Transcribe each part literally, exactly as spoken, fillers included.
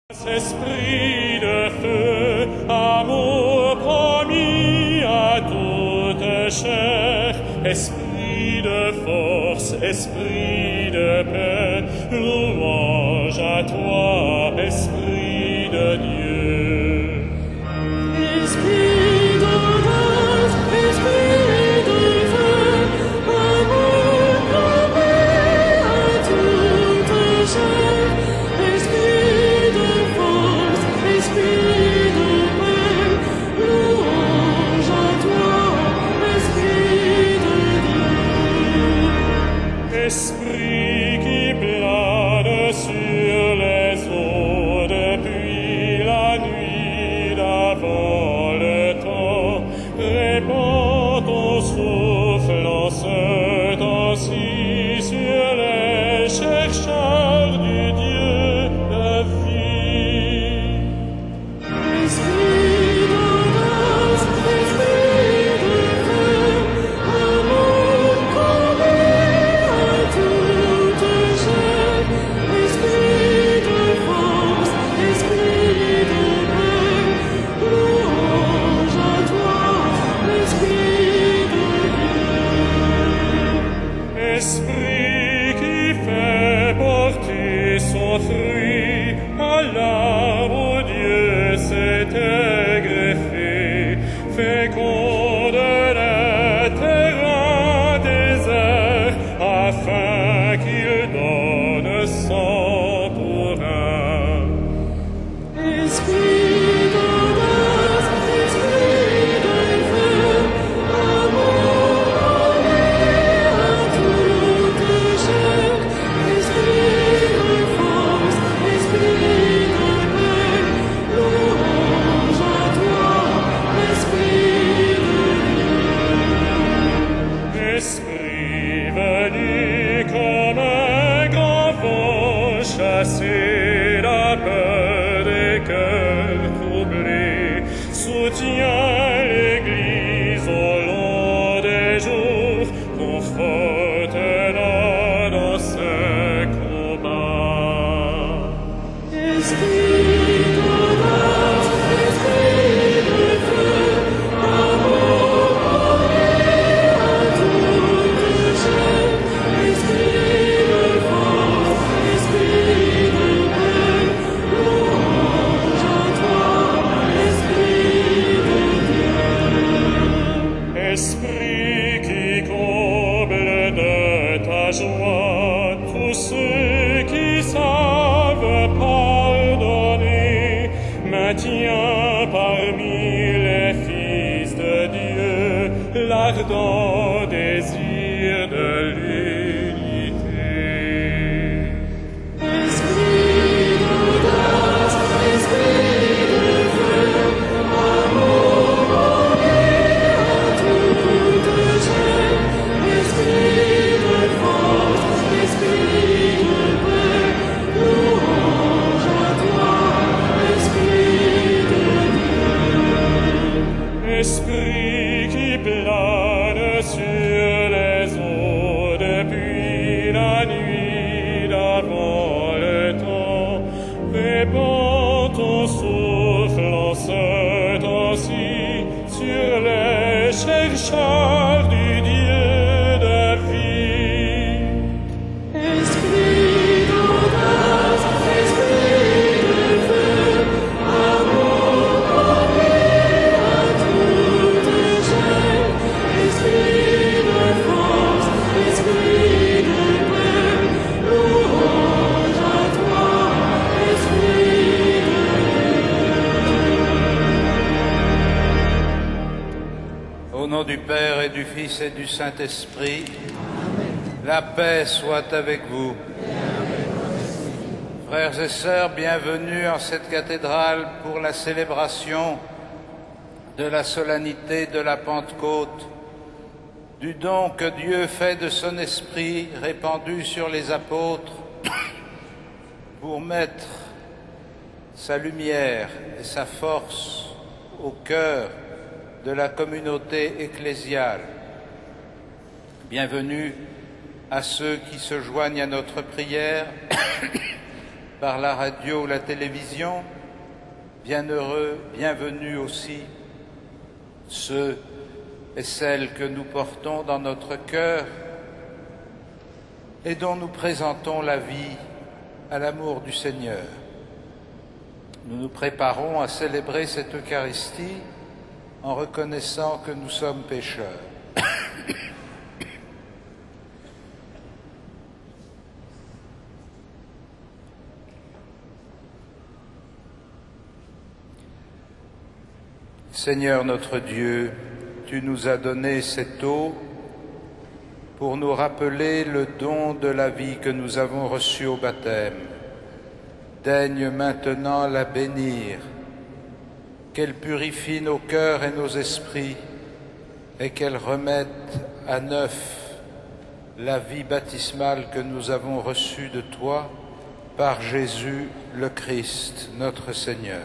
Esprit de feu, amour promis à toute chair, esprit de force, esprit de paix, louange à toi, esprit de Dieu. Esprit de grâce, esprit de feu, amour promis à toute chair, esprit de force, esprit de paix, louange à toi, esprit de Dieu. Esprit qui plane sur les eaux depuis la nuit d'avant le temps, répands ton souffle en ce temps-ci sur les chercheurs du Dieu de vie. Esprit de grâce, esprit de feu, amour promis à toute chair, esprit de force, esprit de paix, louange à toi, esprit de Dieu. Esprit qui fait porter son fruit à l'arbre où Dieu s'était greffé, féconde les terrains déserts, afin qu'il donne cent pour un. Esprit de grâce, esprit de feu, amour promis à toute chair, esprit de force, esprit de paix, louange à toi, esprit de Dieu. Esprit venu comme un grand vent chasser la peur des cœurs troublés, soutient l'Église au long des jours, conforte-la dans ses combats. Esprit de grâce, esprit de feu, amour promis à toute chair, esprit de force, esprit de paix, louange à toi, esprit de Dieu. Esprit qui comble de ta joie tous ceux qui savent pardonner, maintiens parmi les fils de Dieu l'ardent désir de l'unité. Esprit de grâce, esprit de feu, amour promis à toute chair, esprit de force, esprit de paix, louange à toi, esprit de Dieu. Esprit qui plane sur les eaux depuis la nuit d'avant le temps, répands ton souffle en ce temps-ci sur les chercheurs du Dieu de vie. Esprit de grâce, esprit de feu, amour promis à toute chair, esprit de force, esprit de paix, louange à toi, esprit de Au nom du Père et du Fils et du Saint-Esprit, la paix soit avec vous. Frères et sœurs, bienvenue en cette cathédrale pour la célébration de la solennité de la Pentecôte, du don que Dieu fait de son Esprit répandu sur les apôtres pour mettre sa lumière et sa force au cœur de la communauté ecclésiale. Bienvenue à ceux qui se joignent à notre prière par la radio ou la télévision, bienheureux, bienvenus aussi ceux et celles que nous portons dans notre cœur et dont nous présentons la vie à l'amour du Seigneur. Nous nous préparons à célébrer cette Eucharistie en reconnaissant que nous sommes pécheurs. Seigneur notre Dieu, tu nous as donné cette eau pour nous rappeler le don de la vie que nous avons reçu au baptême. Daigne maintenant la bénir, qu'elle purifie nos cœurs et nos esprits et qu'elle remette à neuf la vie baptismale que nous avons reçue de toi par Jésus le Christ, notre Seigneur.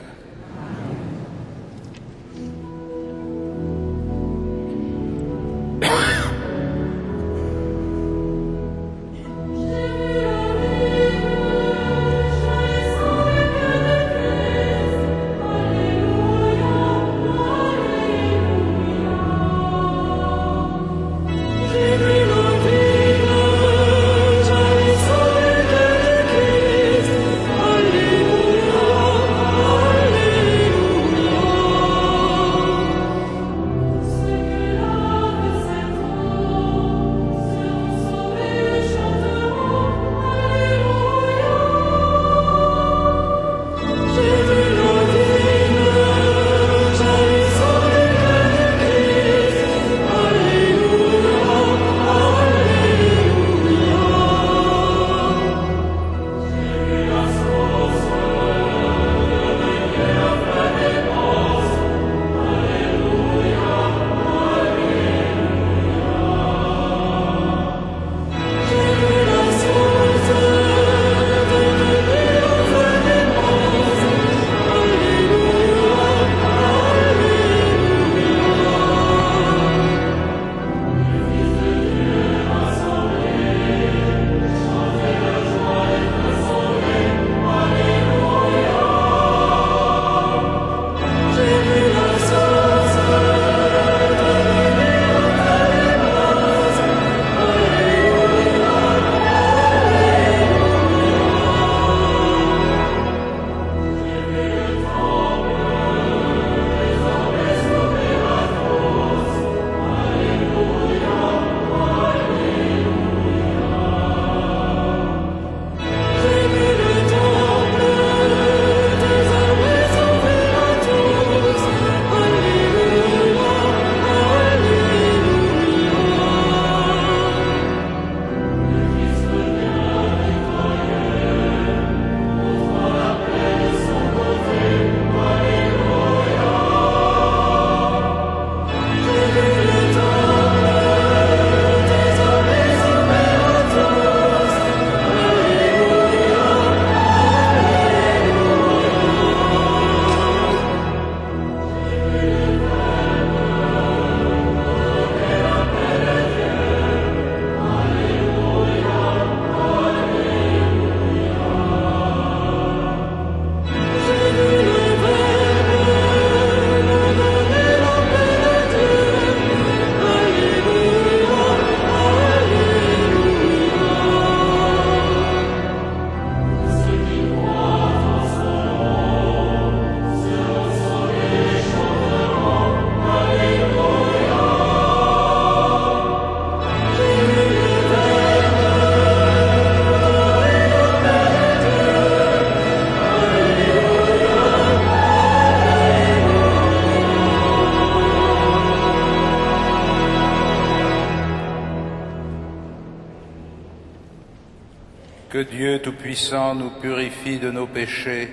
Que Dieu Tout-Puissant nous purifie de nos péchés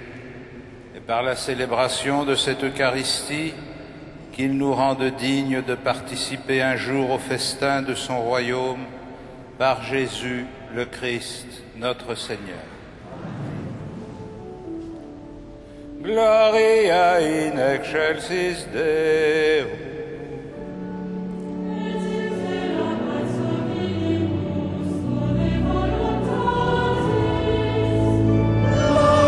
et par la célébration de cette Eucharistie, qu'il nous rende dignes de participer un jour au festin de son royaume par Jésus le Christ, notre Seigneur. Gloria in excelsis Deo. Gloria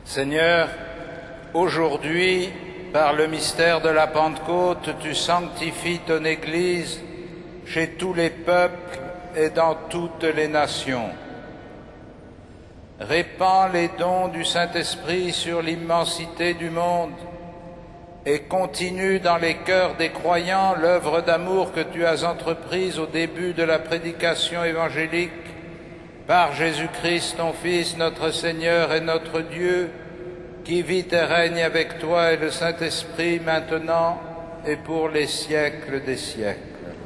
Seigneur, aujourd'hui, par le mystère de la Pentecôte, tu sanctifies ton Église chez tous les peuples et dans toutes les nations. Répands les dons du Saint-Esprit sur l'immensité du monde et continue dans les cœurs des croyants l'œuvre d'amour que tu as entreprise au début de la prédication évangélique par Jésus-Christ, ton Fils, notre Seigneur et notre Dieu, qui vit et règne avec toi et le Saint-Esprit maintenant et pour les siècles des siècles.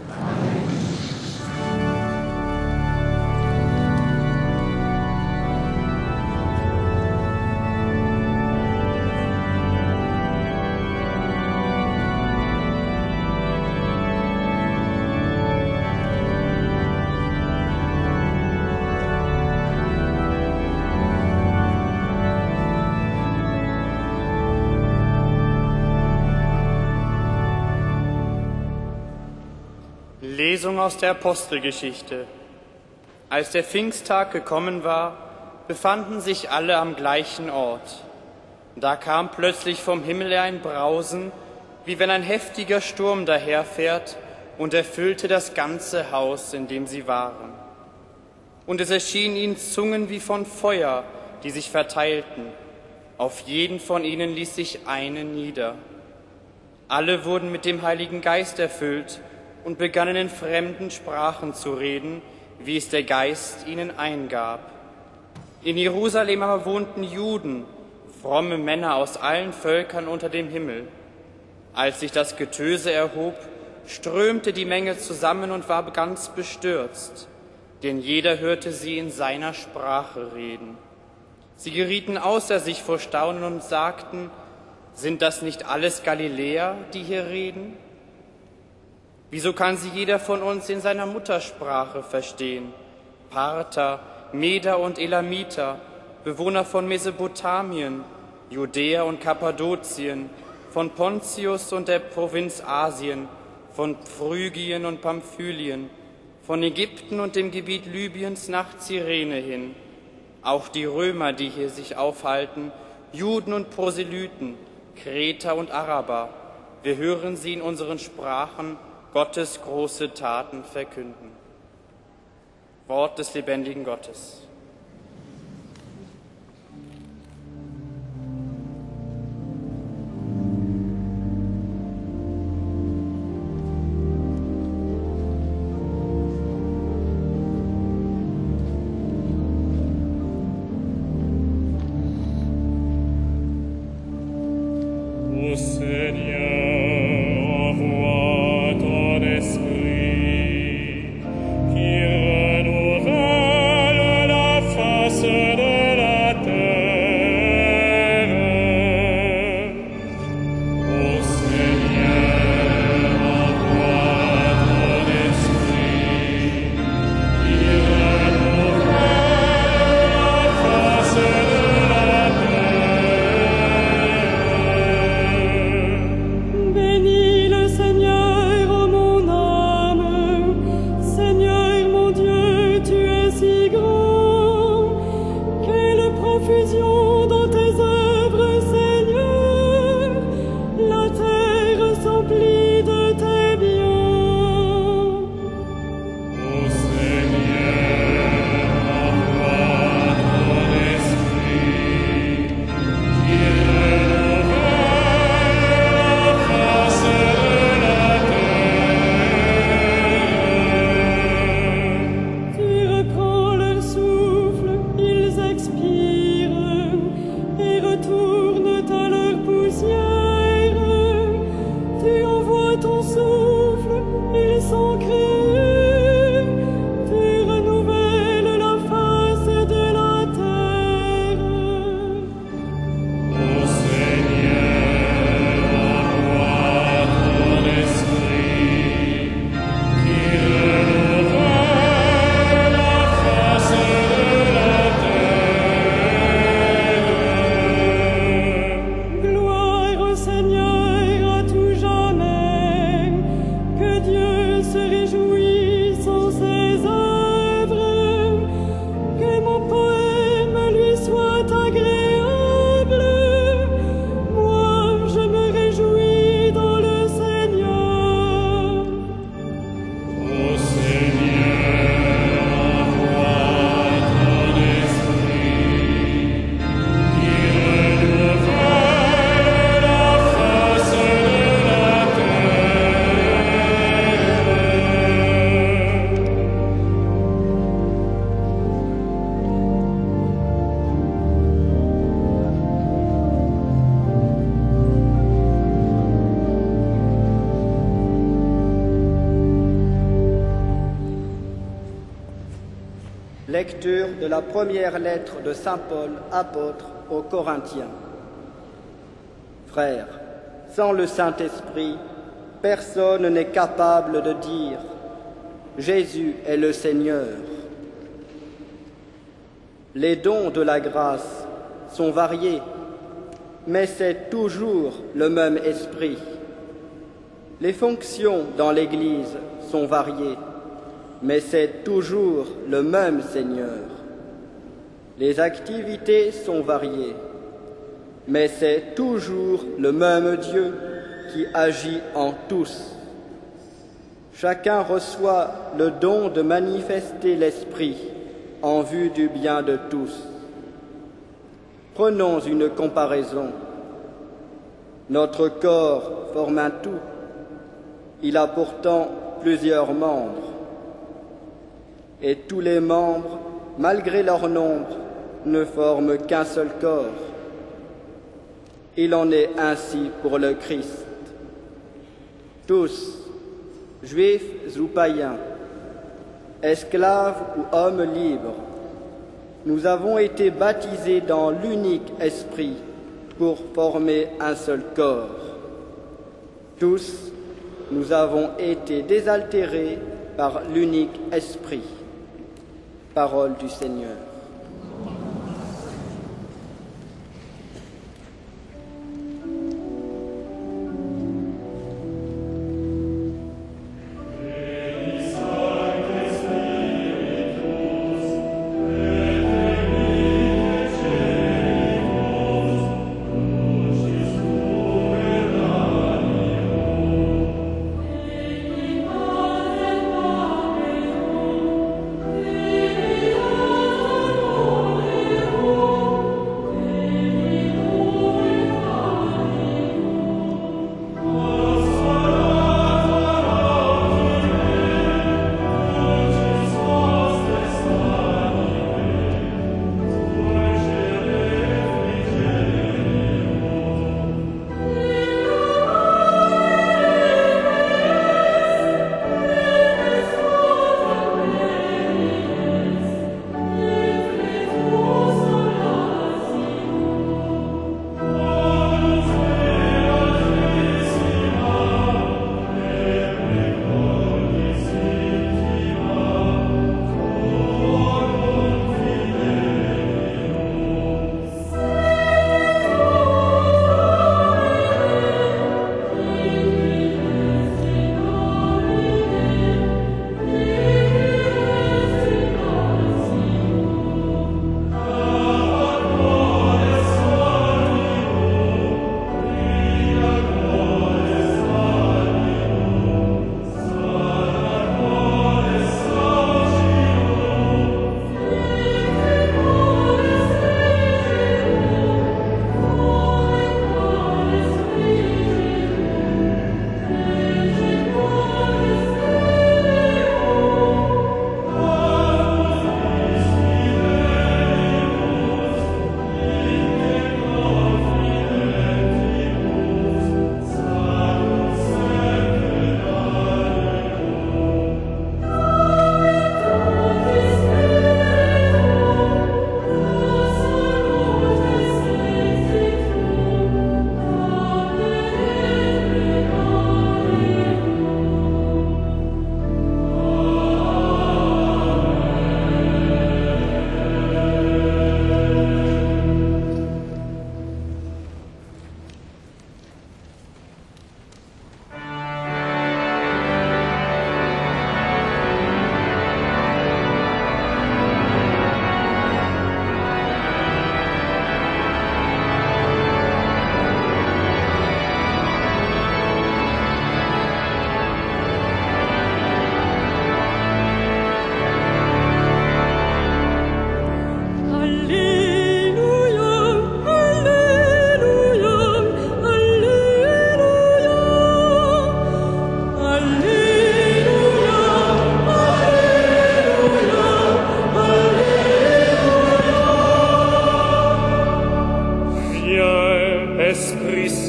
Lesung aus der Apostelgeschichte. Als der Pfingsttag gekommen war, befanden sich alle am gleichen Ort. Da kam plötzlich vom Himmel her ein Brausen, wie wenn ein heftiger Sturm daherfährt, und erfüllte das ganze Haus, in dem sie waren. Und es erschienen ihnen Zungen wie von Feuer, die sich verteilten. Auf jeden von ihnen ließ sich eine nieder. Alle wurden mit dem Heiligen Geist erfüllt und begannen in fremden Sprachen zu reden, wie es der Geist ihnen eingab. In Jerusalem aber wohnten Juden, fromme Männer aus allen Völkern unter dem Himmel. Als sich das Getöse erhob, strömte die Menge zusammen und war ganz bestürzt, denn jeder hörte sie in seiner Sprache reden. Sie gerieten außer sich vor Staunen und sagten: Sind das nicht alles Galiläer, die hier reden? Wieso kann sie jeder von uns in seiner Muttersprache verstehen? Parther, Meder und Elamiter, Bewohner von Mesopotamien, Judäa und Kappadokien, von Pontius und der Provinz Asien, von Phrygien und Pamphylien, von Ägypten und dem Gebiet Libyens nach Cyrene hin. Auch die Römer, die hier sich aufhalten, Juden und Proselyten, Kreter und Araber, wir hören sie in unseren Sprachen Gottes große Taten verkünden. Wort des lebendigen Gottes. Ô Seigneur, envoie ton esprit qui renouvelle la Lecture de la première lettre de saint Paul, apôtre aux Corinthiens. Frères, sans le Saint-Esprit, personne n'est capable de dire « Jésus est le Seigneur ». Les dons de la grâce sont variés, mais c'est toujours le même esprit. Les fonctions dans l'Église sont variées, mais c'est toujours le même Seigneur. Les activités sont variées, mais c'est toujours le même Dieu qui agit en tous. Chacun reçoit le don de manifester l'Esprit en vue du bien de tous. Prenons une comparaison. Notre corps forme un tout. Il a pourtant plusieurs membres. Et tous les membres, malgré leur nombre, ne forment qu'un seul corps. Il en est ainsi pour le Christ. Tous, juifs ou païens, esclaves ou hommes libres, nous avons été baptisés dans l'unique esprit pour former un seul corps. Tous, nous avons été désaltérés par l'unique esprit. Parole du Seigneur.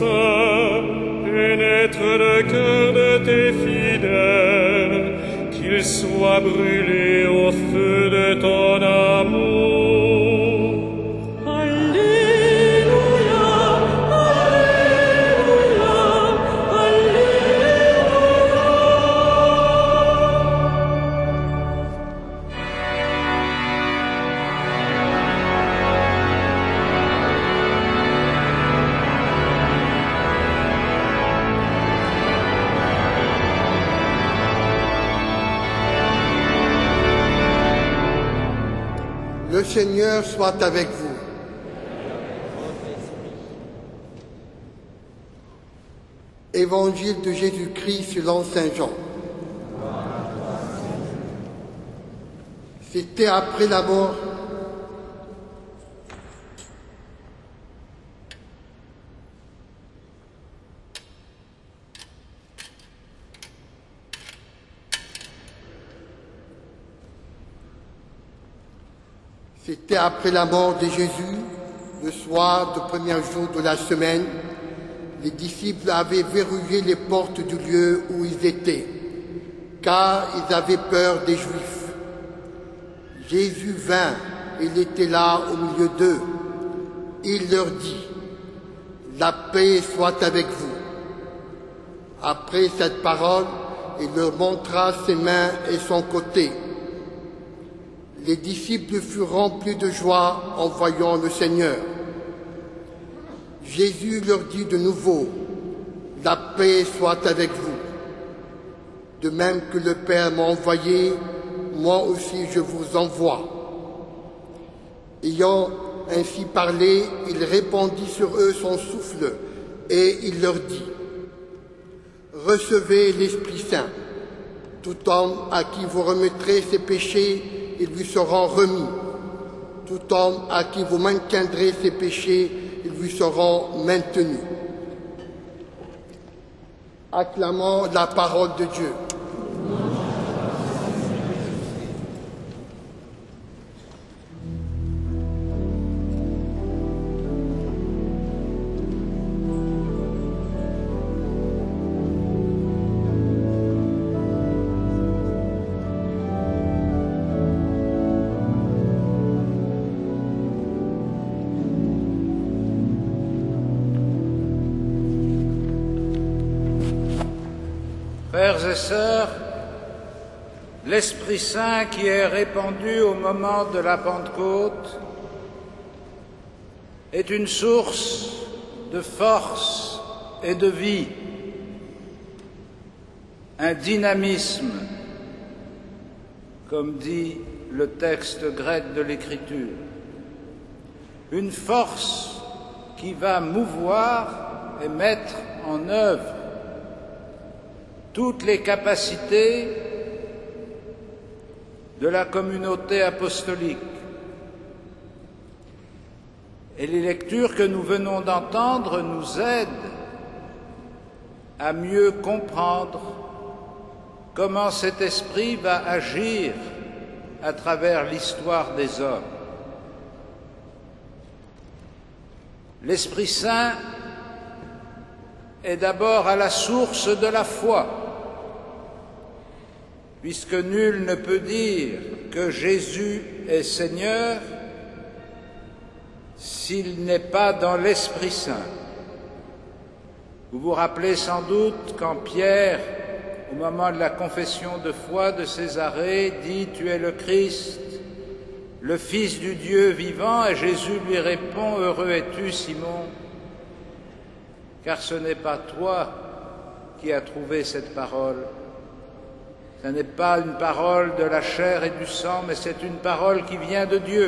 pénètre le cœur de tes fidèles, qu'ils qu'ils soient brûlés au feu de ton amour. Alléluia, Alléluia, Alléluia. Le Seigneur soit avec vous. Évangile de Jésus-Christ selon saint Jean. C'était après la mort C'était après la mort de Jésus, le soir du premier jour de la semaine. Les disciples avaient verrouillé les portes du lieu où ils étaient, car ils avaient peur des Juifs. Jésus vint, il était là au milieu d'eux. Il leur dit, « La paix soit avec vous. » Après cette parole, il leur montra ses mains et son côté. Les disciples furent remplis de joie en voyant le Seigneur. Jésus leur dit de nouveau, « La paix soit avec vous. De même que le Père m'a envoyé, moi aussi je vous envoie. » Ayant ainsi parlé, il répandit sur eux son souffle et il leur dit, « Recevez l'Esprit Saint. Tout homme à qui vous remettrez ses péchés, ils lui seront remis. Tout homme à qui vous maintiendrez ses péchés, ils lui seront maintenus. » Acclamons la parole de Dieu. Frères et sœurs, l'Esprit Saint qui est répandu au moment de la Pentecôte est une source de force et de vie, un dynamisme, comme dit le texte grec de l'Écriture, une force qui va mouvoir et mettre en œuvre toutes les capacités de la communauté apostolique. Et les lectures que nous venons d'entendre nous aident à mieux comprendre comment cet esprit va agir à travers l'histoire des hommes. L'Esprit Saint est d'abord à la source de la foi, puisque nul ne peut dire que Jésus est Seigneur s'il n'est pas dans l'Esprit Saint. Vous vous rappelez sans doute quand Pierre, au moment de la confession de foi de Césarée, dit « Tu es le Christ, le Fils du Dieu vivant », et Jésus lui répond « Heureux es-tu, Simon, car ce n'est pas toi qui as trouvé cette parole. Ce n'est pas une parole de la chair et du sang, mais c'est une parole qui vient de Dieu. »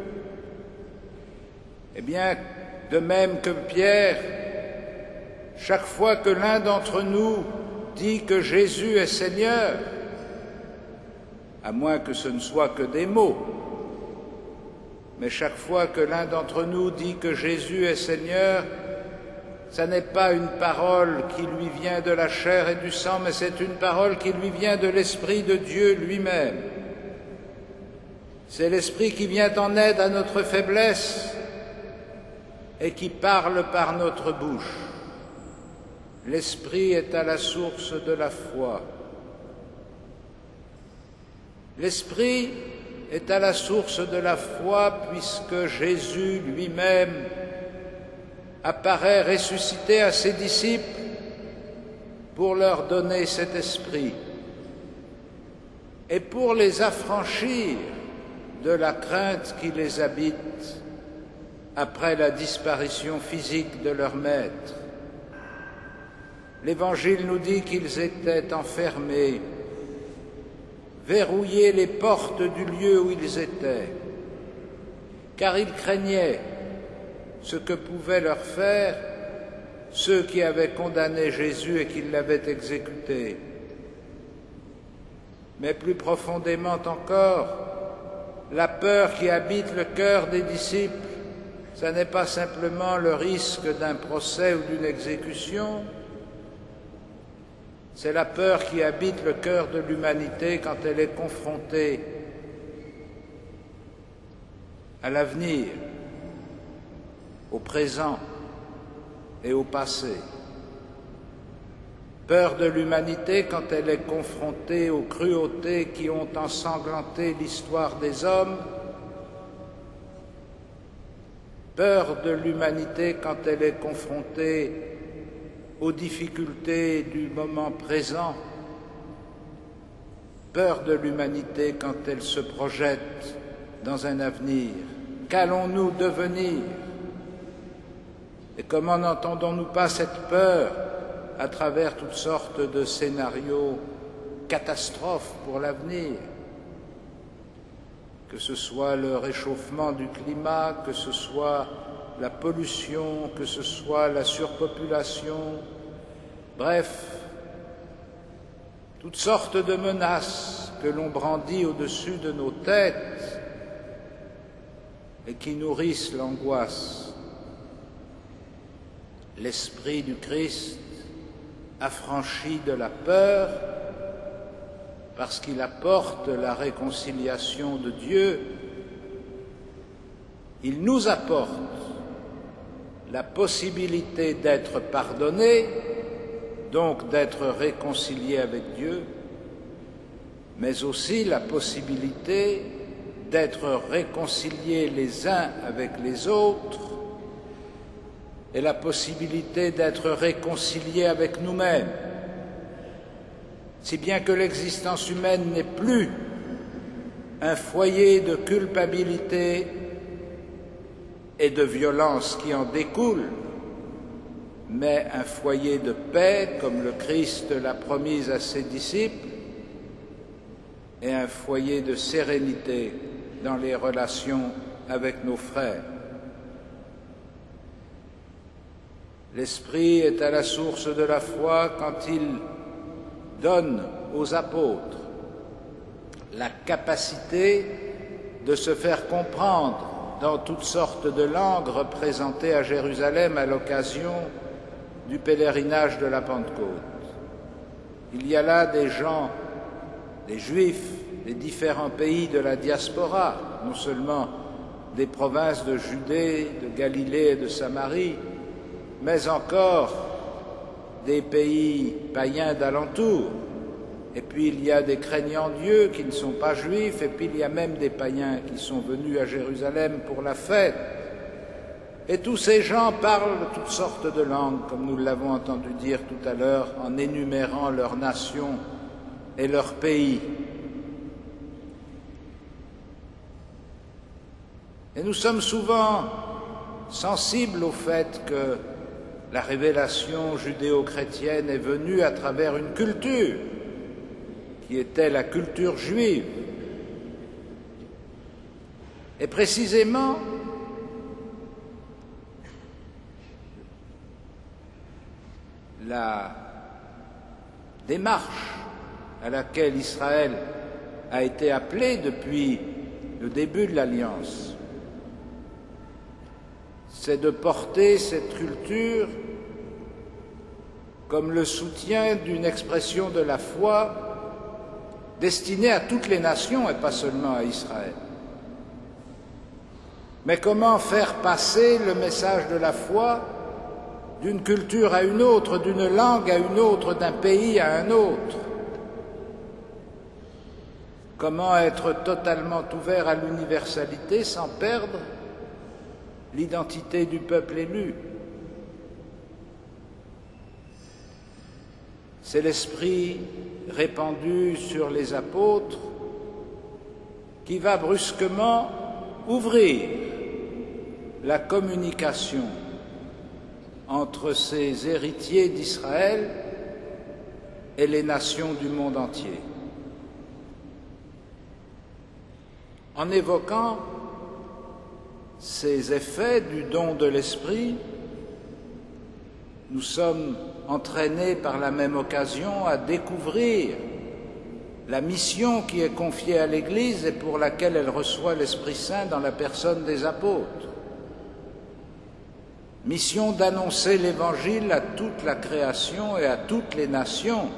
Eh bien, de même que Pierre, chaque fois que l'un d'entre nous dit que Jésus est Seigneur, à moins que ce ne soit que des mots, mais chaque fois que l'un d'entre nous dit que Jésus est Seigneur, ce n'est pas une parole qui lui vient de la chair et du sang, mais c'est une parole qui lui vient de l'Esprit de Dieu lui-même. C'est l'Esprit qui vient en aide à notre faiblesse et qui parle par notre bouche. L'Esprit est à la source de la foi. L'Esprit est à la source de la foi puisque Jésus lui-même apparaît ressuscité à ses disciples pour leur donner cet esprit et pour les affranchir de la crainte qui les habite après la disparition physique de leur maître. L'Évangile nous dit qu'ils étaient enfermés, verrouillés les portes du lieu où ils étaient, car ils craignaient ce que pouvaient leur faire ceux qui avaient condamné Jésus et qui l'avaient exécuté. Mais plus profondément encore, la peur qui habite le cœur des disciples, ce n'est pas simplement le risque d'un procès ou d'une exécution, c'est la peur qui habite le cœur de l'humanité quand elle est confrontée à l'avenir, au présent et au passé. Peur de l'humanité quand elle est confrontée aux cruautés qui ont ensanglanté l'histoire des hommes. Peur de l'humanité quand elle est confrontée aux difficultés du moment présent. Peur de l'humanité quand elle se projette dans un avenir. Qu'allons-nous devenir? Et comment n'entendons-nous pas cette peur à travers toutes sortes de scénarios catastrophes pour l'avenir? Que ce soit le réchauffement du climat, que ce soit la pollution, que ce soit la surpopulation, bref, toutes sortes de menaces que l'on brandit au-dessus de nos têtes et qui nourrissent l'angoisse. L'Esprit du Christ affranchi de la peur parce qu'il apporte la réconciliation de Dieu, il nous apporte la possibilité d'être pardonné, donc d'être réconcilié avec Dieu, mais aussi la possibilité d'être réconciliés les uns avec les autres et la possibilité d'être réconciliés avec nous-mêmes, si bien que l'existence humaine n'est plus un foyer de culpabilité et de violence qui en découle, mais un foyer de paix, comme le Christ l'a promis à ses disciples, et un foyer de sérénité dans les relations avec nos frères. L'Esprit est à la source de la foi quand il donne aux apôtres la capacité de se faire comprendre dans toutes sortes de langues représentées à Jérusalem à l'occasion du pèlerinage de la Pentecôte. Il y a là des gens, des Juifs, des différents pays de la diaspora, non seulement des provinces de Judée, de Galilée et de Samarie, mais encore des pays païens d'alentour. Et puis il y a des craignants Dieu qui ne sont pas juifs, et puis il y a même des païens qui sont venus à Jérusalem pour la fête. Et tous ces gens parlent de toutes sortes de langues, comme nous l'avons entendu dire tout à l'heure, en énumérant leurs nations et leurs pays. Et nous sommes souvent sensibles au fait que la révélation judéo-chrétienne est venue à travers une culture qui était la culture juive. Et précisément, la démarche à laquelle Israël a été appelé depuis le début de l'Alliance, c'est de porter cette culture comme le soutien d'une expression de la foi destinée à toutes les nations et pas seulement à Israël. Mais comment faire passer le message de la foi d'une culture à une autre, d'une langue à une autre, d'un pays à un autre? Comment être totalement ouvert à l'universalité sans perdre l'identité du peuple élu? C'est l'esprit répandu sur les apôtres qui va brusquement ouvrir la communication entre ces héritiers d'Israël et les nations du monde entier. En évoquant ces effets du don de l'Esprit, nous sommes entraînés par la même occasion à découvrir la mission qui est confiée à l'Église et pour laquelle elle reçoit l'Esprit Saint dans la personne des apôtres. Mission d'annoncer l'Évangile à toute la création et à toutes les nations.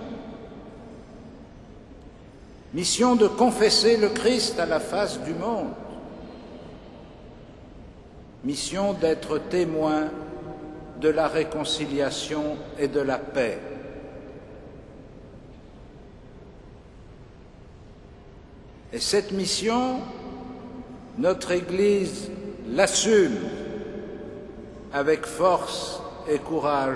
Mission de confesser le Christ à la face du monde. Mission d'être témoin de la réconciliation et de la paix. Et cette mission, notre Église l'assume avec force et courage.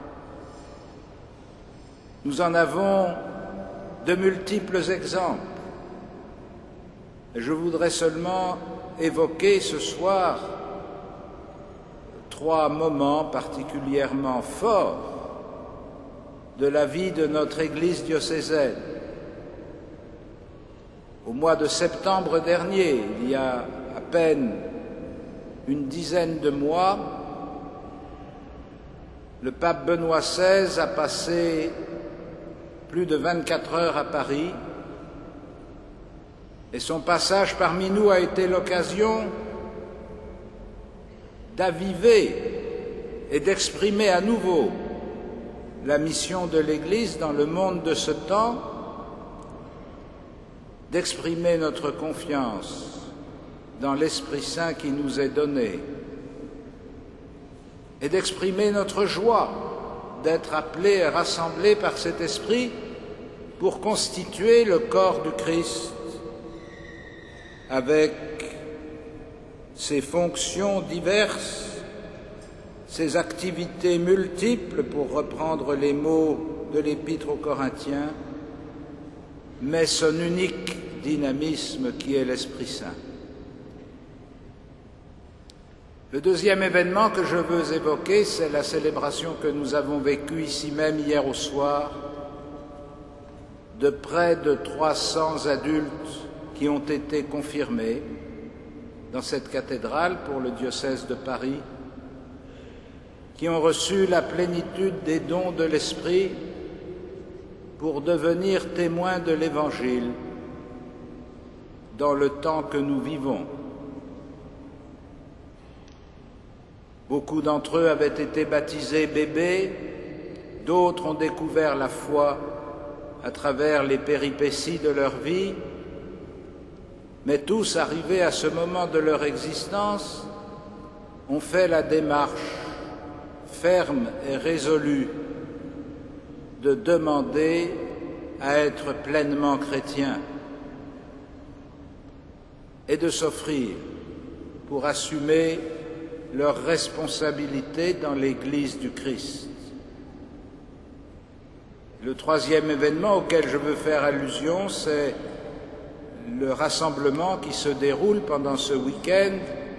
Nous en avons de multiples exemples. Et je voudrais seulement évoquer ce soir trois moments particulièrement forts de la vie de notre Église diocésaine. Au mois de septembre dernier, il y a à peine une dizaine de mois, le pape Benoît seize a passé plus de vingt-quatre heures à Paris et son passage parmi nous a été l'occasion d'aviver et d'exprimer à nouveau la mission de l'Église dans le monde de ce temps, d'exprimer notre confiance dans l'Esprit Saint qui nous est donné et d'exprimer notre joie d'être appelés et rassemblés par cet Esprit pour constituer le corps du Christ avec ses fonctions diverses, ses activités multiples, pour reprendre les mots de l'Épître aux Corinthiens, mais son unique dynamisme qui est l'Esprit Saint. Le deuxième événement que je veux évoquer, c'est la célébration que nous avons vécue ici même hier au soir de près de trois cents adultes qui ont été confirmés dans cette cathédrale pour le diocèse de Paris, qui ont reçu la plénitude des dons de l'Esprit pour devenir témoins de l'Évangile dans le temps que nous vivons. Beaucoup d'entre eux avaient été baptisés bébés, d'autres ont découvert la foi à travers les péripéties de leur vie, mais tous, arrivés à ce moment de leur existence, ont fait la démarche ferme et résolue de demander à être pleinement chrétiens et de s'offrir pour assumer leurs responsabilités dans l'Église du Christ. Le troisième événement auquel je veux faire allusion, c'est le rassemblement qui se déroule pendant ce week-end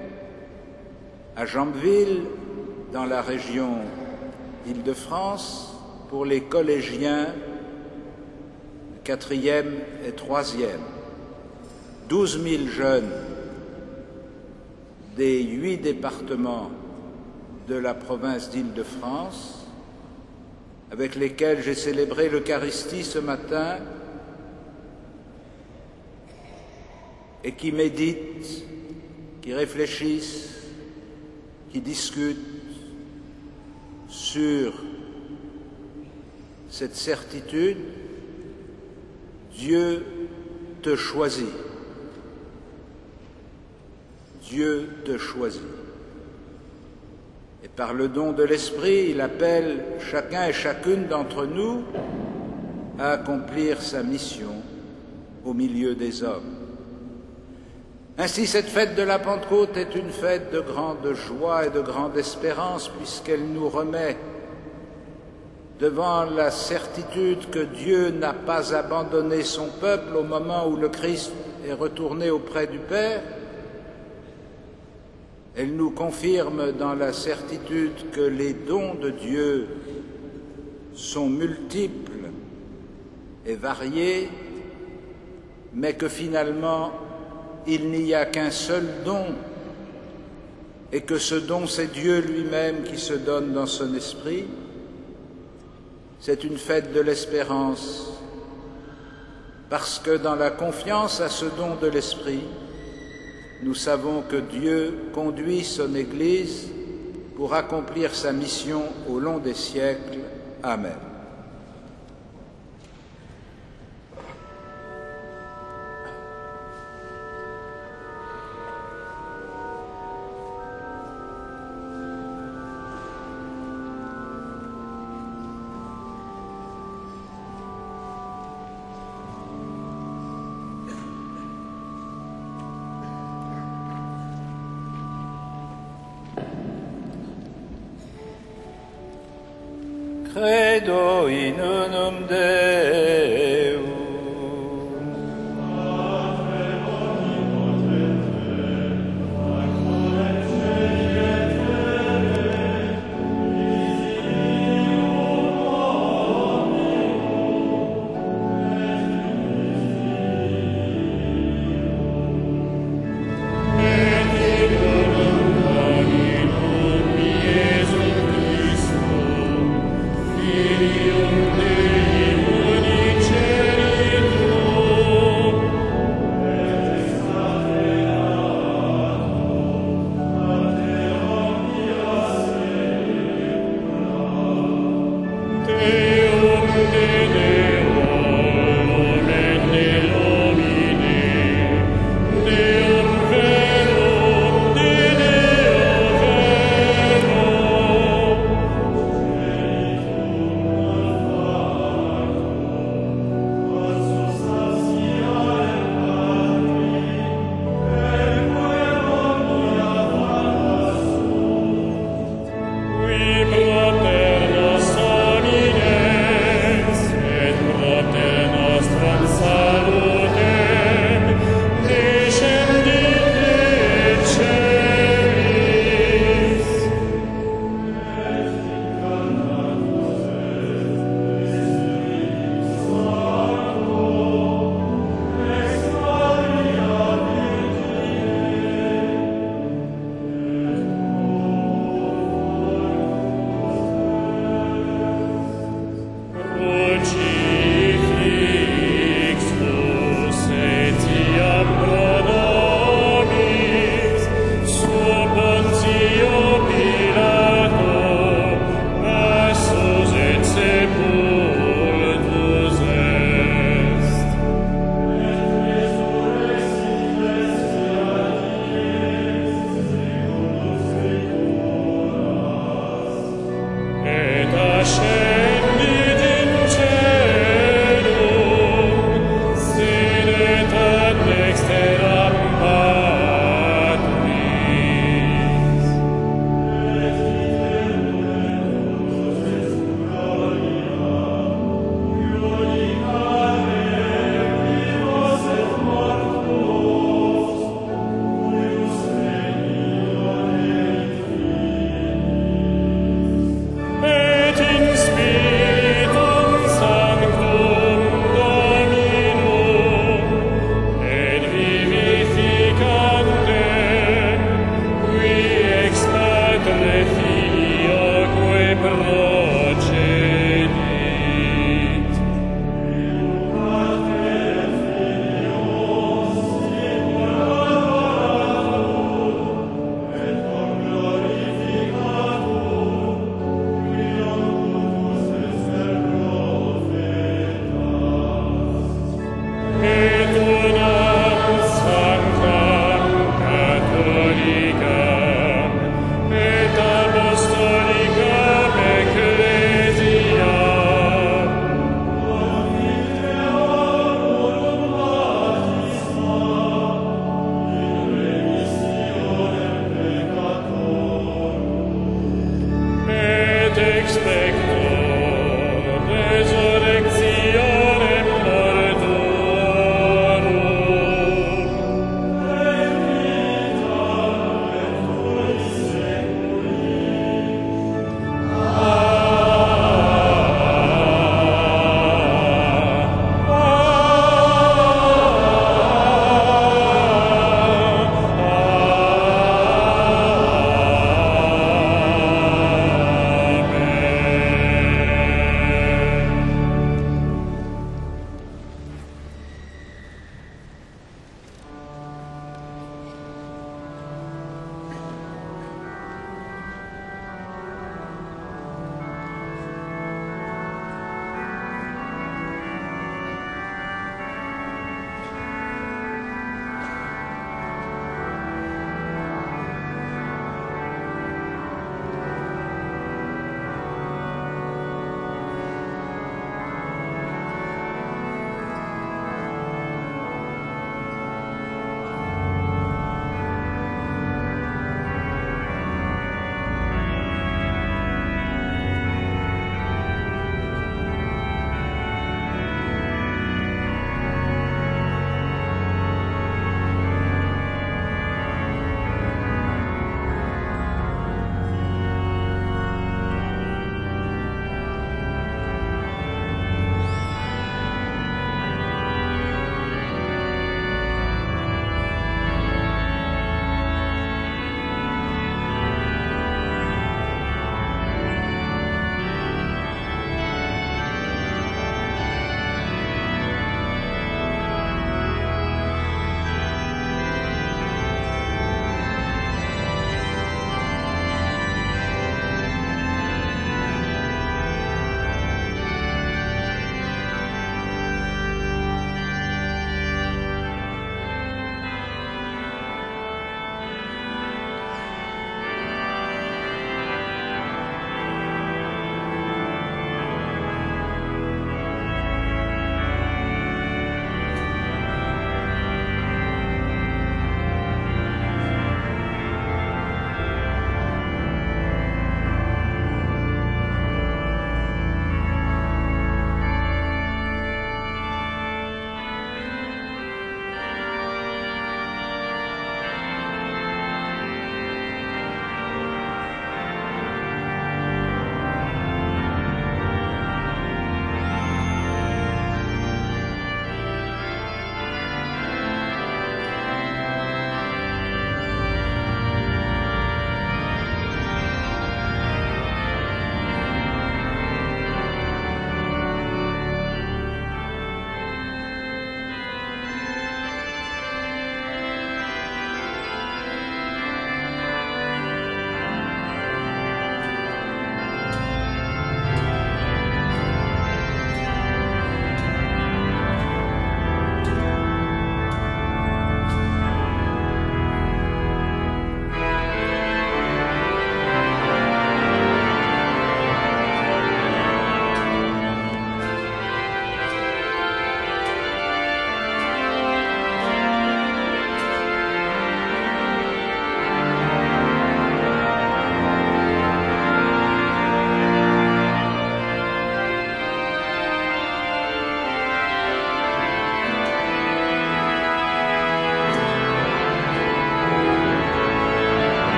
à Jambeville, dans la région d'Île-de-France, pour les collégiens quatrième et troisième. Douze mille jeunes des huit départements de la province d'Île-de-France, avec lesquels j'ai célébré l'Eucharistie ce matin, et qui méditent, qui réfléchissent, qui discutent sur cette certitude: Dieu te choisit. Dieu te choisit. Et par le don de l'Esprit, il appelle chacun et chacune d'entre nous à accomplir sa mission au milieu des hommes. Ainsi, cette fête de la Pentecôte est une fête de grande joie et de grande espérance, puisqu'elle nous remet devant la certitude que Dieu n'a pas abandonné son peuple au moment où le Christ est retourné auprès du Père. Elle nous confirme dans la certitude que les dons de Dieu sont multiples et variés, mais que finalement, il n'y a qu'un seul don, et que ce don, c'est Dieu lui-même qui se donne dans son esprit. C'est une fête de l'espérance, parce que dans la confiance à ce don de l'esprit, nous savons que Dieu conduit son Église pour accomplir sa mission au long des siècles. Amen. Credo in unum Deum. Filium Dei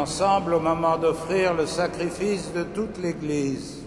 ensemble au moment d'offrir le sacrifice de toute l'Église.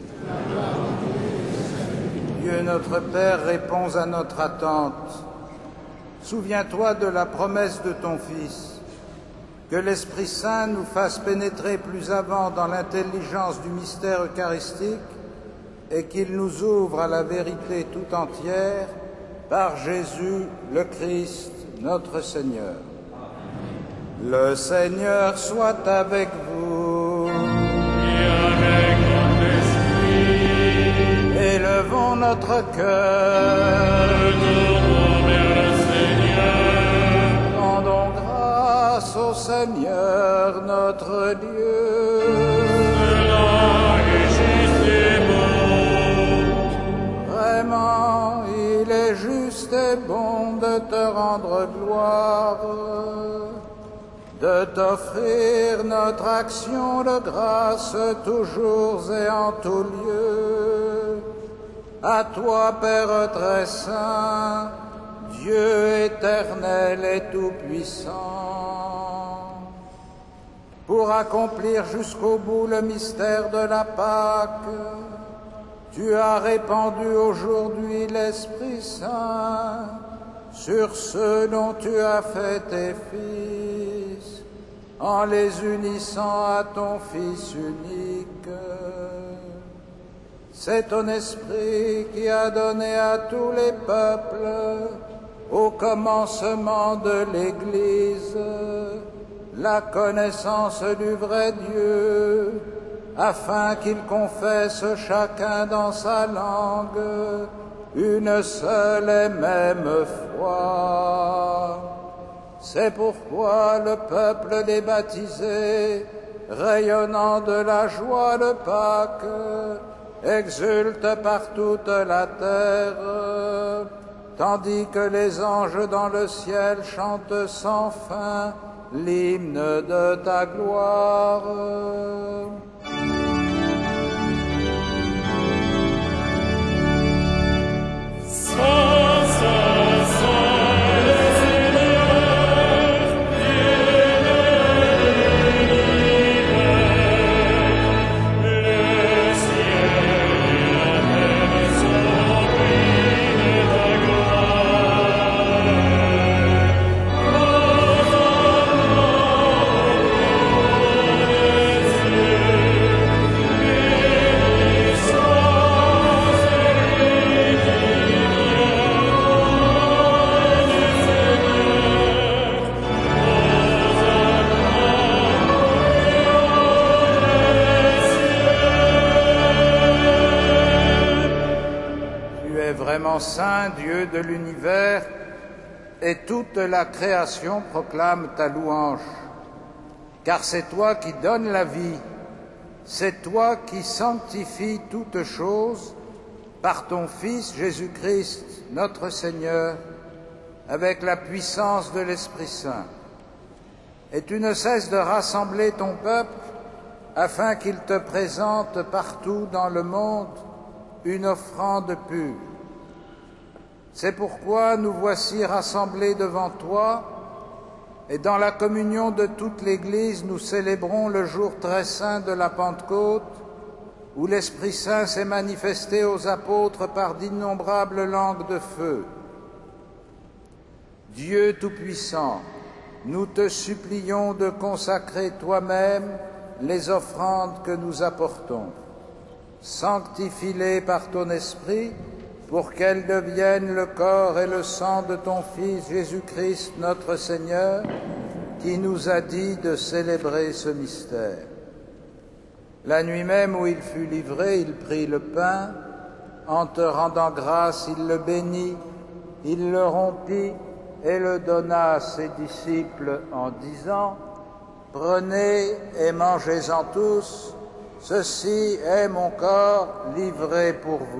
Dieu notre Père, réponds à notre attente. Souviens-toi de la promesse de ton Fils, que l'Esprit Saint nous fasse pénétrer plus avant dans l'intelligence du mystère eucharistique et qu'il nous ouvre à la vérité tout entière par Jésus le Christ, notre Seigneur. Le Seigneur soit avec vous. Et avec notre esprit. Élevons notre cœur. Retournons vers le Seigneur. Rendons grâce au Seigneur notre Dieu. Cela est juste et bon. Vraiment, il est juste et bon de te rendre gloire, de t'offrir notre action de grâce toujours et en tout lieu. À toi, Père très saint, Dieu éternel et tout-puissant, pour accomplir jusqu'au bout le mystère de la Pâque, tu as répandu aujourd'hui l'Esprit Saint sur ceux dont tu as fait tes fils, en les unissant à ton Fils unique. C'est ton Esprit qui a donné à tous les peuples, au commencement de l'Église, la connaissance du vrai Dieu, afin qu'ils confessent chacun dans sa langue une seule et même foi. C'est pourquoi le peuple des baptisés, rayonnant de la joie de Pâques, exulte par toute la terre, tandis que les anges dans le ciel chantent sans fin l'hymne de ta gloire. Saint Dieu de l'univers, et toute la création proclame ta louange. Car c'est toi qui donnes la vie, c'est toi qui sanctifies toutes choses par ton Fils Jésus-Christ, notre Seigneur, avec la puissance de l'Esprit Saint. Et tu ne cesses de rassembler ton peuple afin qu'il te présente partout dans le monde une offrande pure. C'est pourquoi nous voici rassemblés devant toi, et dans la communion de toute l'Église, nous célébrons le jour très saint de la Pentecôte, où l'Esprit Saint s'est manifesté aux apôtres par d'innombrables langues de feu. Dieu Tout-Puissant, nous te supplions de consacrer toi-même les offrandes que nous apportons. Sanctifie-les par ton Esprit, pour qu'elles deviennent le corps et le sang de ton Fils Jésus-Christ, notre Seigneur, qui nous a dit de célébrer ce mystère. La nuit même où il fut livré, il prit le pain, en te rendant grâce, il le bénit, il le rompit et le donna à ses disciples en disant : « Prenez et mangez-en tous, ceci est mon corps livré pour vous. »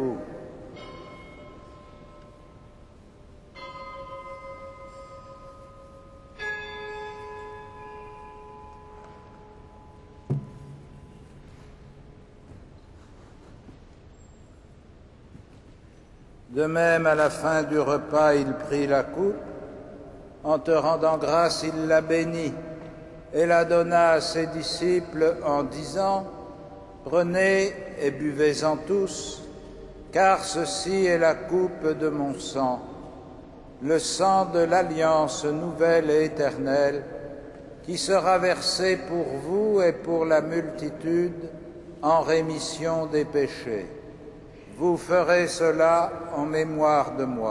De même, à la fin du repas, il prit la coupe. En te rendant grâce, il la bénit. et la donna à ses disciples en disant, « Prenez et buvez-en tous, car ceci est la coupe de mon sang, le sang de l'alliance nouvelle et éternelle, qui sera versé pour vous et pour la multitude en rémission des péchés. Vous ferez cela en mémoire de moi. »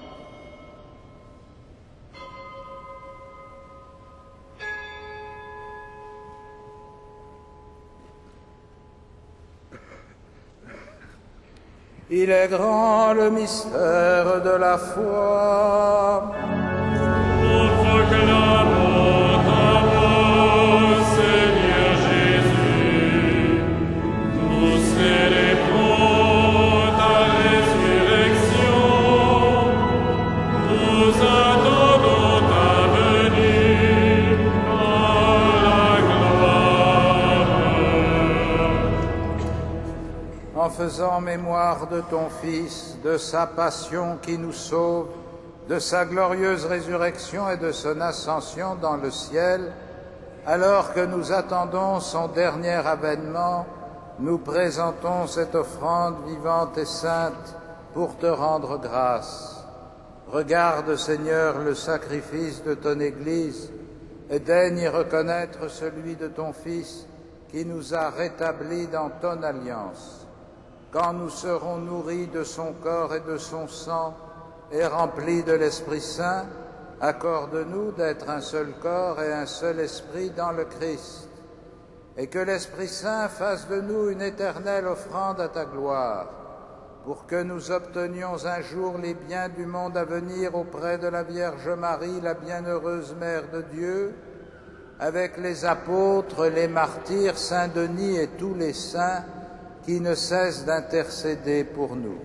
Il est grand le mystère de la foi. Nous proclamons ta mort, Seigneur Jésus. Nous célébrons ta résurrection. Nous attendons ta venue dans la gloire. En faisant mémoire de ton Fils, de sa passion qui nous sauve, de sa glorieuse résurrection et de son ascension dans le ciel, alors que nous attendons son dernier avènement, nous présentons cette offrande vivante et sainte pour te rendre grâce. Regarde, Seigneur, le sacrifice de ton Église et daigne y reconnaître celui de ton Fils qui nous a rétablis dans ton alliance. Quand nous serons nourris de son corps et de son sang et remplis de l'Esprit Saint, accorde-nous d'être un seul corps et un seul esprit dans le Christ, et que l'Esprit Saint fasse de nous une éternelle offrande à ta gloire, pour que nous obtenions un jour les biens du monde à venir auprès de la Vierge Marie, la bienheureuse Mère de Dieu, avec les apôtres, les martyrs, Saint Denis et tous les saints, qui ne cesse d'intercéder pour nous.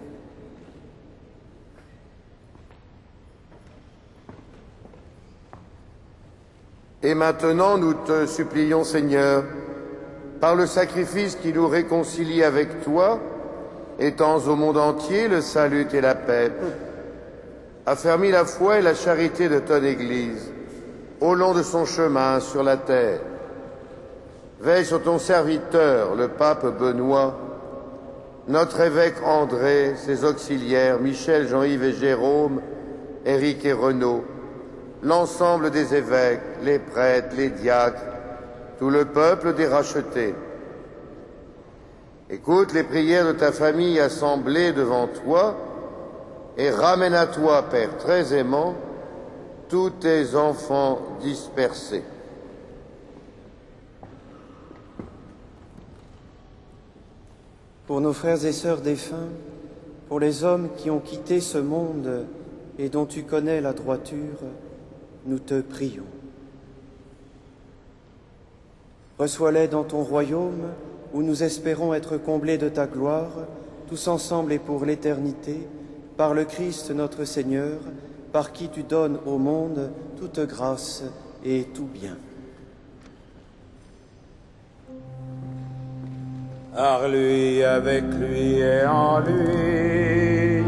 Et maintenant, nous te supplions, Seigneur, par le sacrifice qui nous réconcilie avec toi, étends au monde entier le salut et la paix. Affermis la foi et la charité de ton Église au long de son chemin sur la terre. Veille sur ton serviteur, le pape Benoît, notre évêque André, ses auxiliaires, Michel, Jean-Yves et Jérôme, Éric et Renaud, l'ensemble des évêques, les prêtres, les diacres, tout le peuple des rachetés. Écoute les prières de ta famille assemblée devant toi et ramène à toi, Père très aimant, tous tes enfants dispersés. Pour nos frères et sœurs défunts, pour les hommes qui ont quitté ce monde et dont tu connais la droiture, nous te prions. Reçois-les dans ton royaume, où nous espérons être comblés de ta gloire, tous ensemble et pour l'éternité, par le Christ notre Seigneur, par qui tu donnes au monde toute grâce et tout bien. Par lui, avec lui et en lui.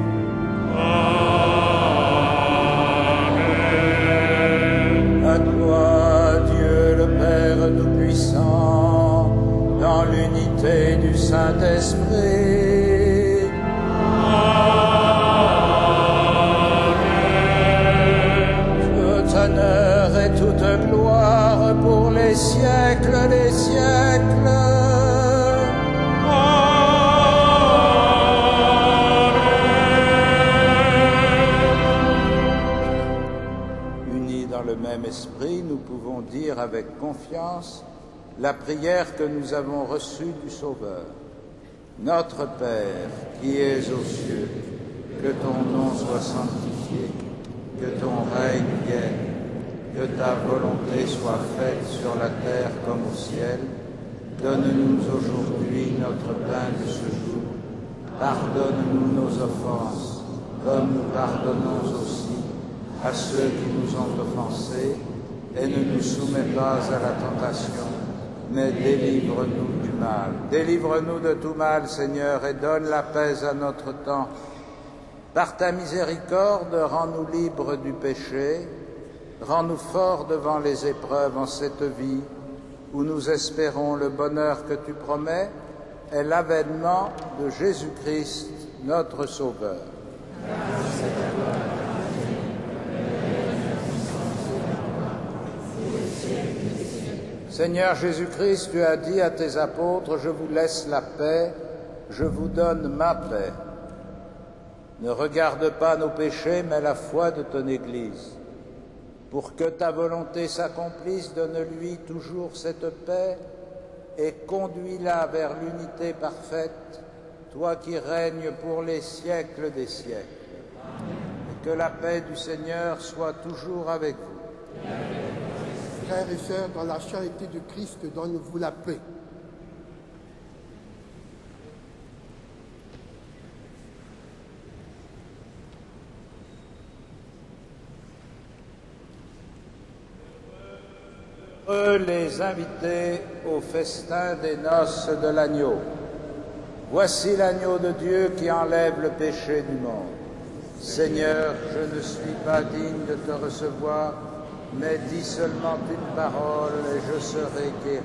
Amen. À toi, Dieu le Père Tout-Puissant, dans l'unité du Saint-Esprit. Amen. Tout honneur et toute gloire pour les siècles des siècles. Esprit, nous pouvons dire avec confiance la prière que nous avons reçue du Sauveur. Notre Père, qui es aux cieux, que ton nom soit sanctifié, que ton règne vienne, que ta volonté soit faite sur la terre comme au ciel. Donne-nous aujourd'hui notre pain de ce jour. Pardonne-nous nos offenses, comme nous pardonnons aussi à ceux qui nous ont offensés, et ne nous soumets pas à la tentation, mais délivre-nous du mal. Délivre-nous de tout mal, Seigneur, et donne la paix à notre temps. Par ta miséricorde, rends-nous libres du péché, Rends-nous forts devant les épreuves en cette vie où nous espérons le bonheur que tu promets et l'avènement de Jésus-Christ, notre Sauveur. Seigneur Jésus-Christ, tu as dit à tes apôtres, « Je vous laisse la paix, je vous donne ma paix. » Ne regarde pas nos péchés, mais la foi de ton Église. Pour que ta volonté s'accomplisse, donne-lui toujours cette paix et conduis-la vers l'unité parfaite, toi qui règnes pour les siècles des siècles. Et que la paix du Seigneur soit toujours avec vous. Frères et sœurs, dans la charité de Christ, donne-vous la paix. Heureux les invités au festin des noces de l'agneau. Voici l'agneau de Dieu qui enlève le péché du monde. Seigneur, je ne suis pas digne de te recevoir, mais dis seulement une parole et je serai guéri.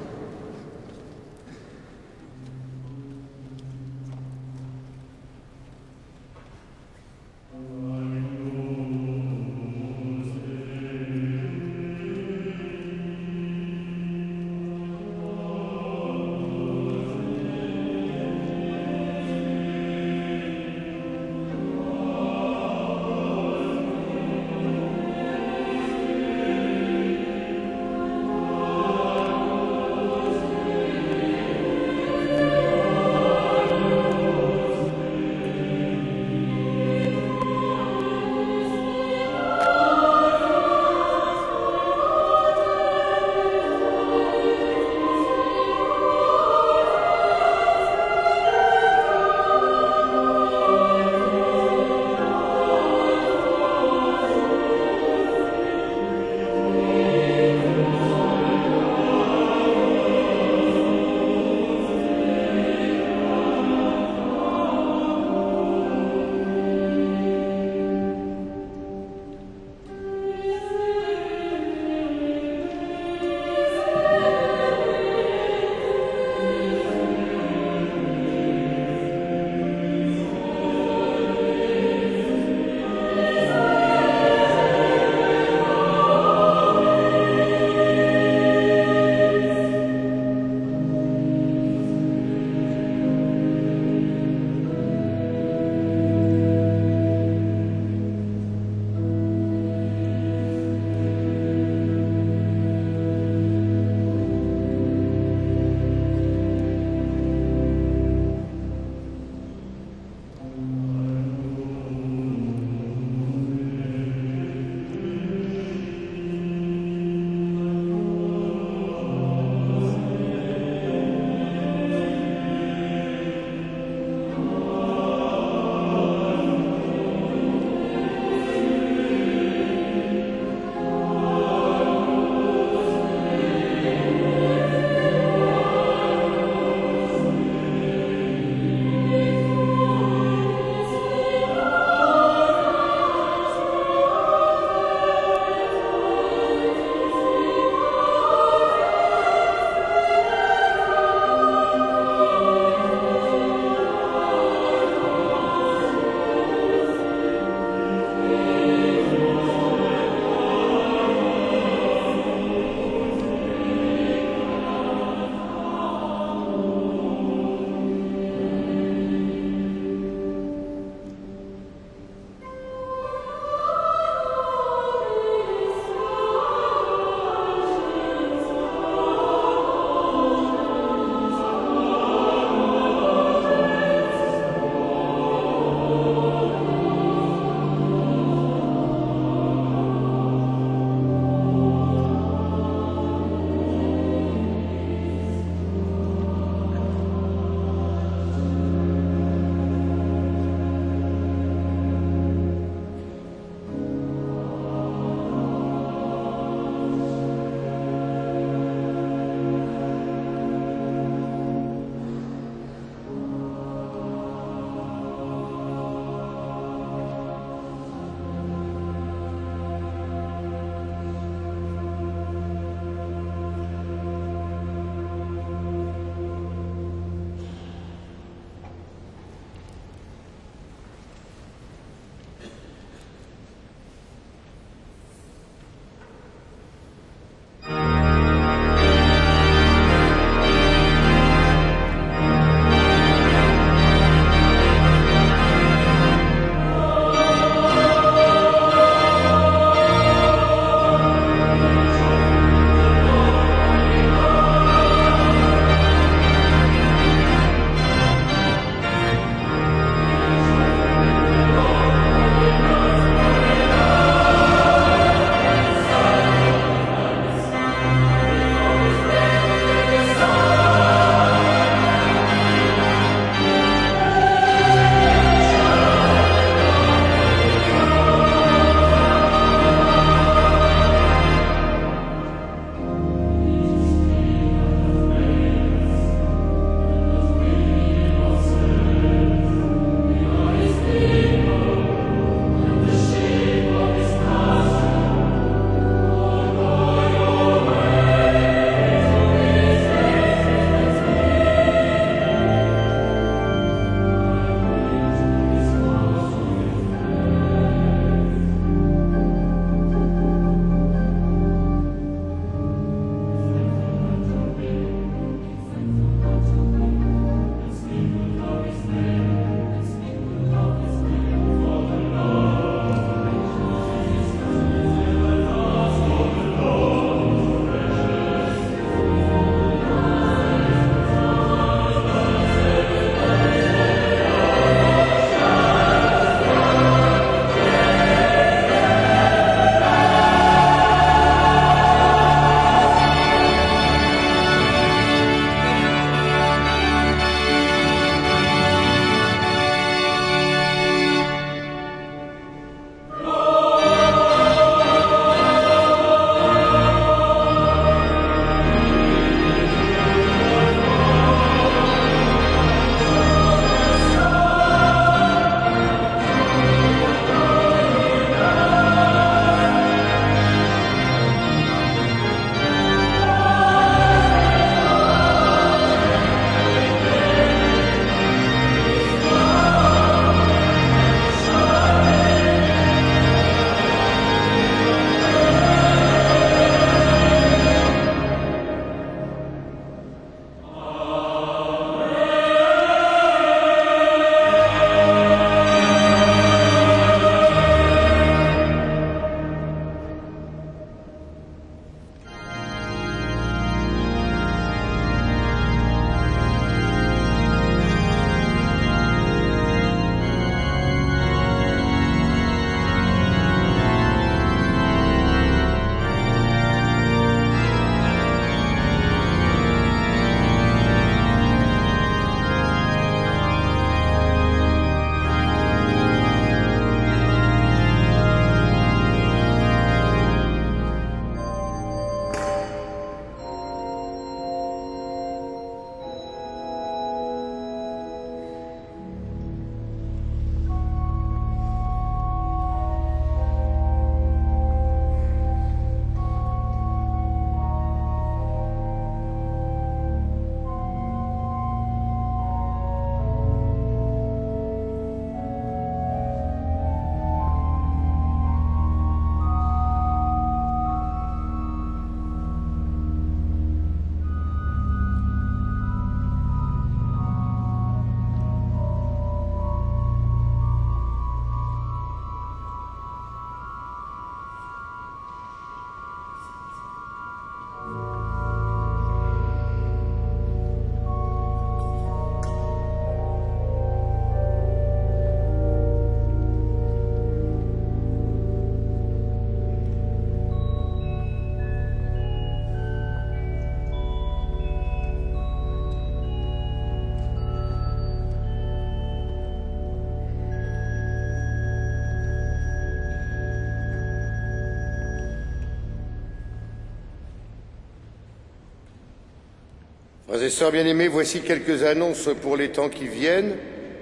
Frères et sœurs bien-aimés, voici quelques annonces pour les temps qui viennent.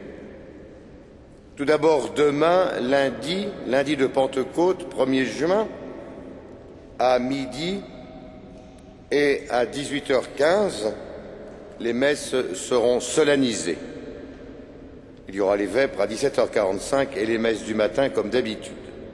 Tout d'abord, demain, lundi, lundi de Pentecôte, premier juin, à midi et à dix-huit heures quinze, les messes seront solennisées. Il y aura les vêpres à dix-sept heures quarante-cinq et les messes du matin comme d'habitude.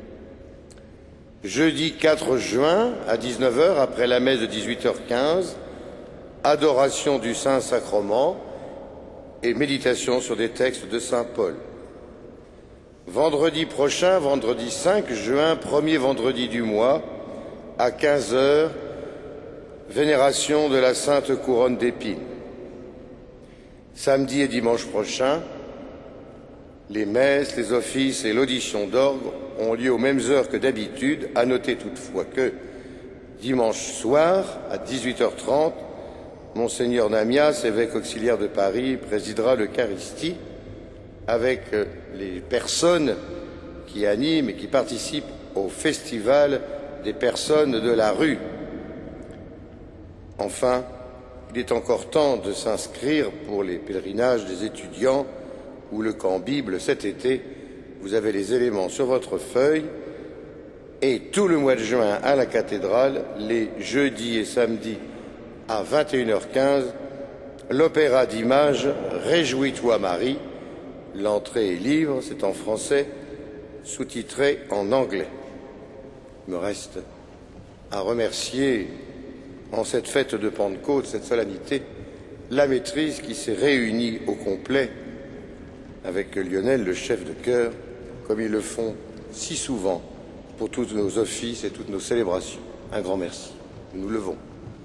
Jeudi quatre juin, à dix-neuf heures, après la messe de dix-huit heures quinze, adoration du Saint-Sacrement et méditation sur des textes de Saint Paul. Vendredi prochain, vendredi cinq juin, premier vendredi du mois, à quinze heures, vénération de la Sainte Couronne d'Épines. Samedi et dimanche prochain, les messes, les offices et l'audition d'orgue ont lieu aux mêmes heures que d'habitude. À noter toutefois que dimanche soir, à dix-huit heures trente, Monseigneur Namias, évêque auxiliaire de Paris, présidera l'Eucharistie avec les personnes qui animent et qui participent au festival des personnes de la rue. Enfin, il est encore temps de s'inscrire pour les pèlerinages des étudiants ou le camp Bible cet été. Vous avez les éléments sur votre feuille. Et tout le mois de juin à la cathédrale, les jeudis et samedis à vingt et une heures quinze, l'opéra d'images « Réjouis-toi Marie ». L'entrée est libre, c'est en français, sous-titré en anglais. Il me reste à remercier, en cette fête de Pentecôte, cette solennité, la maîtrise qui s'est réunie au complet avec Lionel, le chef de chœur, comme ils le font si souvent pour tous nos offices et toutes nos célébrations. Un grand merci. Nous nous levons.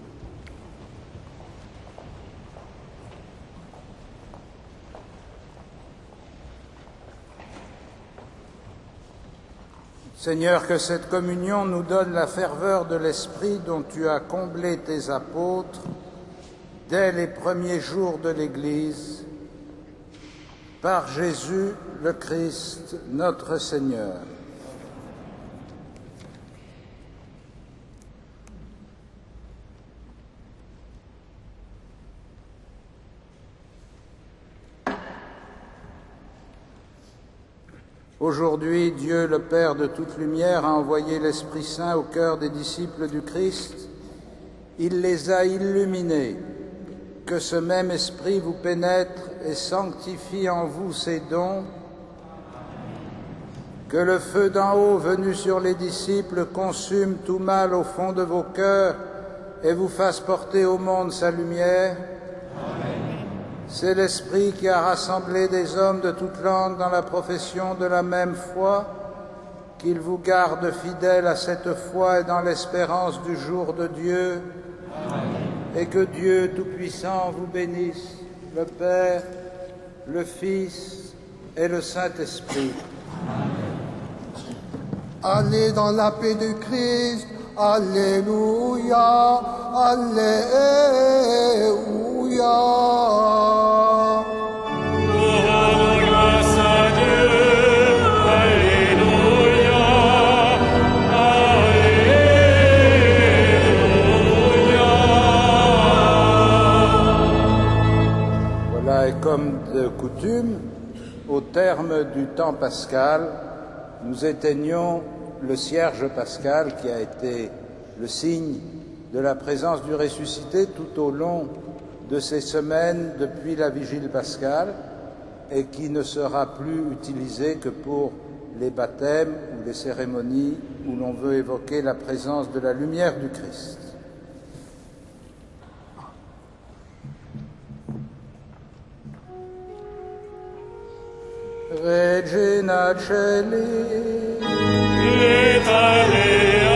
Seigneur, que cette communion nous donne la ferveur de l'Esprit dont tu as comblé tes apôtres dès les premiers jours de l'Église, par Jésus le Christ, notre Seigneur. Aujourd'hui, Dieu, le Père de toute lumière, a envoyé l'Esprit Saint au cœur des disciples du Christ. Il les a illuminés. Que ce même Esprit vous pénètre et sanctifie en vous ses dons. Que le feu d'en haut venu sur les disciples consume tout mal au fond de vos cœurs et vous fasse porter au monde sa lumière. C'est l'Esprit qui a rassemblé des hommes de toutes langues dans la profession de la même foi, qu'il vous garde fidèles à cette foi et dans l'espérance du jour de Dieu. Amen. Et que Dieu Tout-Puissant vous bénisse, le Père, le Fils et le Saint-Esprit. Allez dans la paix de Christ. Alléluia, Alléluia. Voilà, et comme de coutume, au terme du temps pascal, nous éteignons le cierge pascal qui a été le signe de la présence du ressuscité tout au long de ces semaines depuis la vigile pascale et qui ne sera plus utilisé que pour les baptêmes ou les cérémonies où l'on veut évoquer la présence de la lumière du Christ. Regina Celi, L'Italia